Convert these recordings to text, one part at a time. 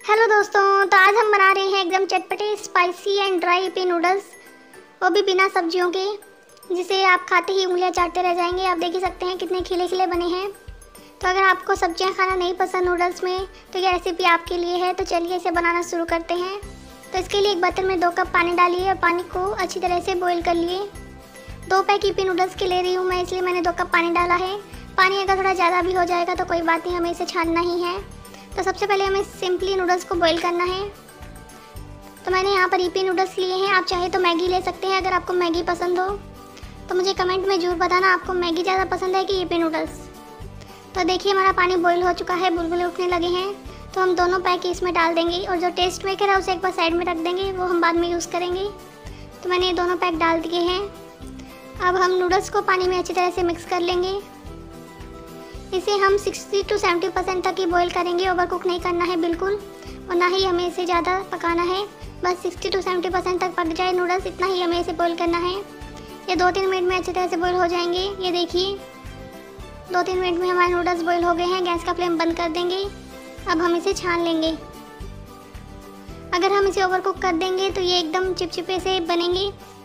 Hello दोस्तों, तो आज हम बना रहे हैं एकदम चटपटे spicy and dry Yippee noodles, वो भी बिना सब्जियों के, जिसे आप खाते ही उंगलियां चाटते रह जाएंगे। आप देख ही सकते हैं कितने खिले खिले बने हैं। तो अगर आपको सब्जियां खाना नहीं पसंद नूडल्स में, तो ये रेसिपी आपके लिए है। तो चलिए इसे बनाना शुरू करते हैं। तो इसके लिए एक बर्तन में 2 कप पानी डालिए और पानी को अच्छी तरह से बॉईल कर लिए। 2 पैक यिप्पी नूडल्स के ले रही हूँ मैं, इसलिए मैंने 2 कप पानी डाला है। पानी अगर थोड़ा ज़्यादा भी हो जाएगा तो कोई बात नहीं, हमें इसे छानना ही है। तो सबसे पहले हमें सिंपली नूडल्स को बॉईल करना है। तो मैंने यहाँ पर यिप्पी नूडल्स लिए हैं, आप चाहे तो मैगी ले सकते हैं अगर आपको मैगी पसंद हो। तो मुझे कमेंट में ज़रूर बताना आपको मैगी ज़्यादा पसंद है कि यिप्पी नूडल्स। तो देखिए हमारा पानी बॉईल हो चुका है, बुलबुले उठने लगे हैं। तो हम दोनों पैक इसमें डाल देंगे और जो टेस्ट मेकर है उसे एक बार साइड में रख देंगे, वो हम बाद में यूज़ करेंगे। तो मैंने ये दोनों पैक डाल दिए हैं। अब हम नूडल्स को पानी में अच्छी तरह से मिक्स कर लेंगे। इसे हम 60 to 70% तक ही बॉईल करेंगे, ओवर कुक नहीं करना है बिल्कुल, और ना ही हमें इसे ज़्यादा पकाना है। बस 60 to 70% तक पक जाए नूडल्स, इतना ही हमें इसे बॉईल करना है। ये 2-3 मिनट में अच्छी तरह से बॉईल हो जाएंगे। ये देखिए 2-3 मिनट में हमारे नूडल्स बॉईल हो गए हैं। गैस का फ्लेम बंद कर देंगे। अब हम इसे छान लेंगे। अगर हम इसे ओवर कुक कर देंगे तो ये एकदम चिपचिपे से बनेंगे।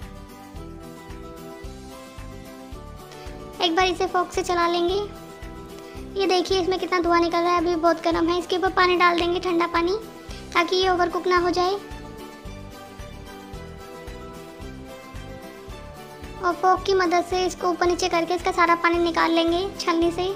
एक बार इसे फोक से चला लेंगे। ये देखिए इसमें कितना धुआं निकल रहा है, अभी बहुत गर्म है। इसके ऊपर पानी डाल देंगे, ठंडा पानी, ताकि ये ओवर कुक ना हो जाए। और फोक की मदद से इसको ऊपर नीचे करके इसका सारा पानी निकाल लेंगे छलनी से।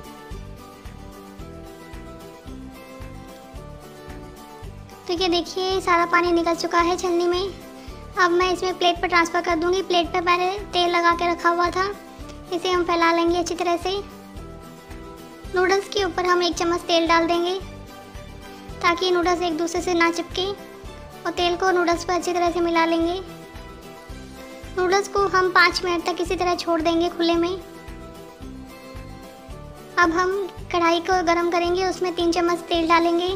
तो ये देखिए सारा पानी निकल चुका है छलनी में। अब मैं इसमें प्लेट पर ट्रांसफ़र कर दूंगी। प्लेट पर मैंने तेल लगा के रखा हुआ था, इसे हम फैला लेंगे अच्छी तरह से। नूडल्स के ऊपर हम 1 चम्मच तेल डाल देंगे, ताकि नूडल्स एक दूसरे से ना चिपके, और तेल को नूडल्स पर अच्छी तरह से मिला लेंगे। नूडल्स को हम 5 मिनट तक इसी तरह छोड़ देंगे खुले में। अब हम कढ़ाई को गरम करेंगे, उसमें 3 चम्मच तेल डालेंगे।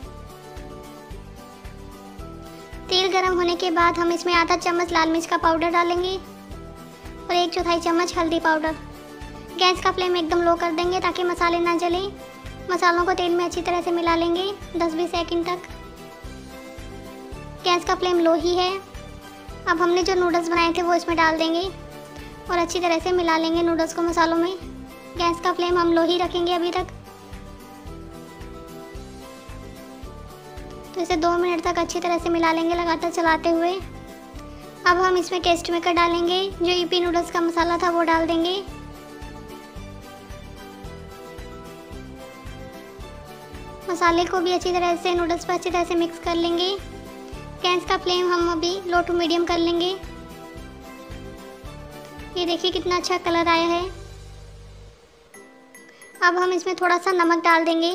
तेल गरम होने के बाद हम इसमें आधा चम्मच लाल मिर्च का पाउडर डालेंगे और 1/4 चम्मच हल्दी पाउडर। गैस का फ्लेम एकदम लो कर देंगे ताकि मसाले ना जले। मसालों को तेल में अच्छी तरह से मिला लेंगे 10-20 सेकंड तक। गैस का फ्लेम लो ही है। अब हमने जो नूडल्स बनाए थे वो इसमें डाल देंगे और अच्छी तरह से मिला लेंगे नूडल्स को मसालों में। गैस का फ्लेम हम लो ही रखेंगे अभी तक। तो इसे 2 मिनट तक अच्छी तरह से मिला लेंगे लगातार चलाते हुए। अब हम इसमें टेस्ट मेकर डालेंगे, जो यिप्पी नूडल्स का मसाला था वो डाल देंगे। मसाले को भी अच्छी तरह से नूडल्स पर अच्छी तरह से मिक्स कर लेंगे। गैस का फ्लेम हम अभी लो टू मीडियम कर लेंगे। ये देखिए कितना अच्छा कलर आया है। अब हम इसमें थोड़ा सा नमक डाल देंगे।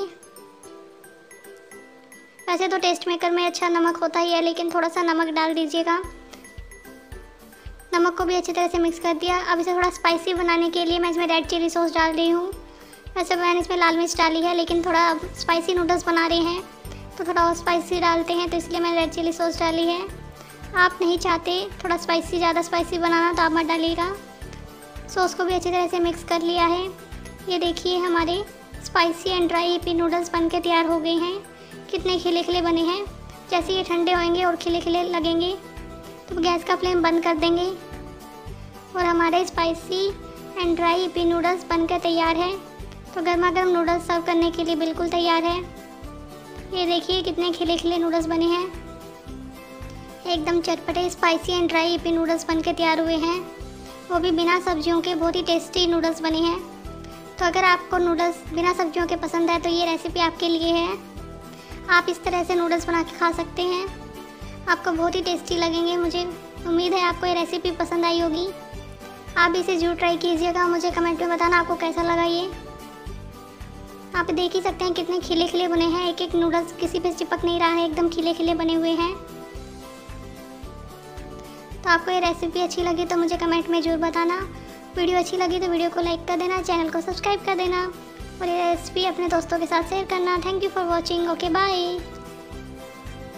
वैसे तो टेस्ट मेकर में अच्छा नमक होता ही है, लेकिन थोड़ा सा नमक डाल दीजिएगा। नमक को भी अच्छी तरह से मिक्स कर दिया। अब इसे थोड़ा स्पाइसी बनाने के लिए मैं इसमें रेड चिली सॉस डाल रही हूँ। वैसे मैंने इसमें लाल मिर्च डाली है, लेकिन थोड़ा स्पाइसी नूडल्स बना रहे हैं तो थोड़ा और स्पाइसी डालते हैं, तो इसलिए मैंने रेड चिली सॉस डाली है। आप नहीं चाहते थोड़ा स्पाइसी, ज़्यादा स्पाइसी बनाना, तो आप मत डालिएगा। सॉस को भी अच्छी तरह से मिक्स कर लिया है। ये देखिए हमारे spicy and dry Yippee noodles बन के तैयार हो गए हैं। कितने खिले खिले बने हैं। जैसे ये ठंडे होंगे और खिले खिले लगेंगे तो गैस का फ्लेम बंद कर देंगे और हमारे spicy and dry Yippee noodles बनकर तैयार है। तो गर्मा गर्म नूडल्स सर्व करने के लिए बिल्कुल तैयार है। ये देखिए कितने खिले खिले नूडल्स बने हैं। एकदम चटपटे spicy and dry Yippee noodles बनके तैयार हुए हैं, वो भी बिना सब्जियों के। बहुत ही टेस्टी नूडल्स बने हैं। तो अगर आपको नूडल्स बिना सब्जियों के पसंद है तो ये रेसिपी आपके लिए है। आप इस तरह से नूडल्स बना के खा सकते हैं, आपको बहुत ही टेस्टी लगेंगे। मुझे उम्मीद है आपको ये रेसिपी पसंद आई होगी। आप इसे ज़रूर ट्राई कीजिएगा, मुझे कमेंट में बताना आपको कैसा लगा। ये आप देख ही सकते हैं कितने खिले खिले बने हैं। एक एक नूडल्स किसी पे चिपक नहीं रहा है, एकदम खिले खिले बने हुए हैं। तो आपको ये रेसिपी अच्छी लगी तो मुझे कमेंट में ज़रूर बताना। वीडियो अच्छी लगी तो वीडियो को लाइक कर देना, चैनल को सब्सक्राइब कर देना और ये रेसिपी अपने दोस्तों के साथ शेयर करना। Thank you for watching. Okay bye.